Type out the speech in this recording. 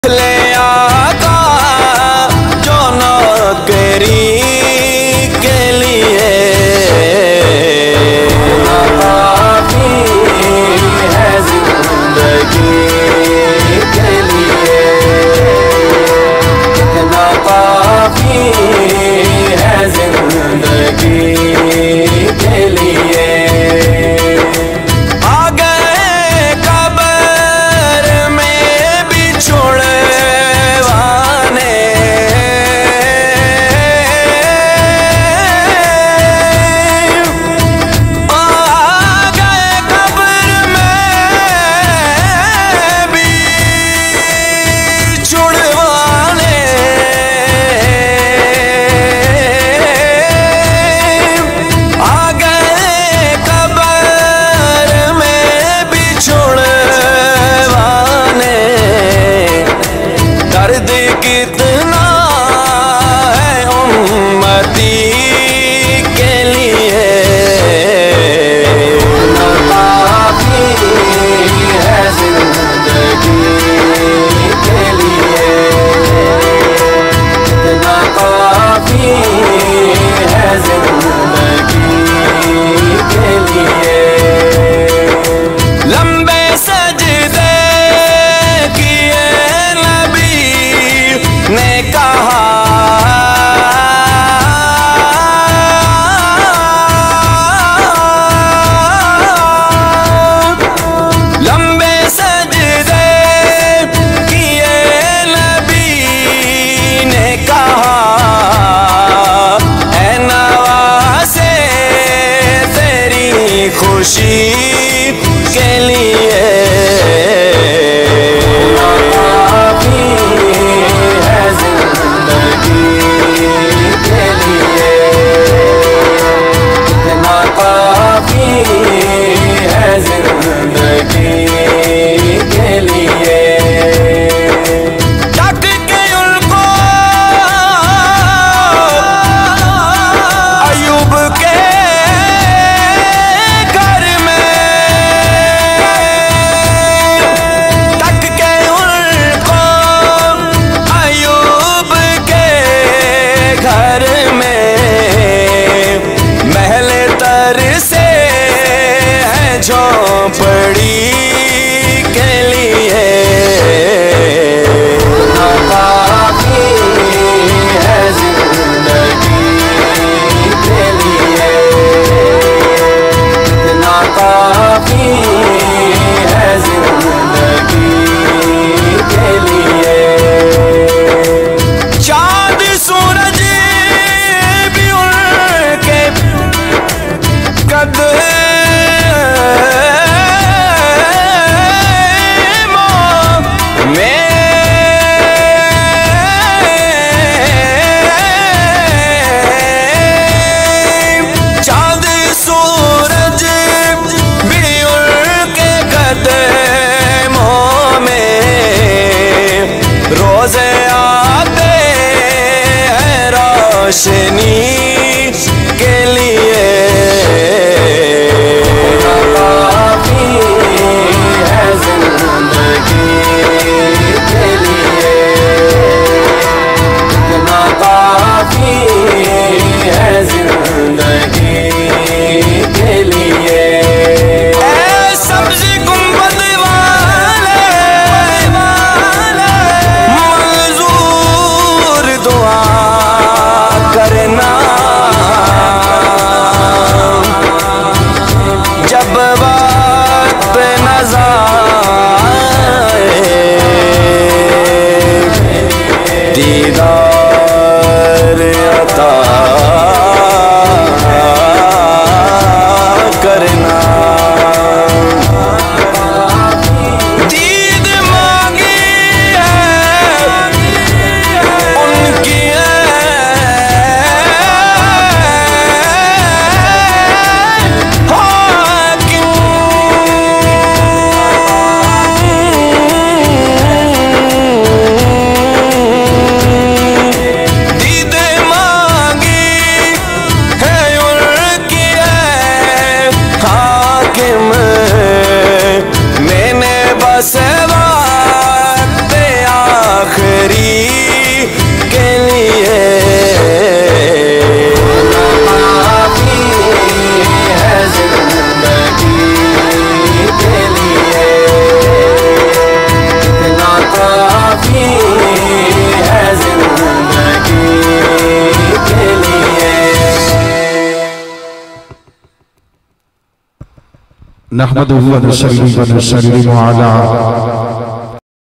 ले आका जो नौकरी के लिए काफी है जिंदगी के लिए, ना काफी है जिंदगी के लिए। कितना है उम्मती के लिए, ना काफी है जिंदगी के लिए, ना काफी है जिंदगी के लिए। लंबे सजदे किए ने कहा लंबे सजदे किए नबी ने कहा, ऐ नवासे तेरी खुशी के लिए झोंपड़ी के लिए, ना काफी है जिंदगी के लिए, ना काफी है जिंदगी के लिए। चाँद सूरज भी उनके कदर रोज़े आते हैं रोशनी के लिए, ना काफी है जिंदगी के लिए, ना काफी है जिंदगी के लिए। सब्ज़ी गुंबद करना नहमदुहु व नसल्ली व नसल्लिमु अला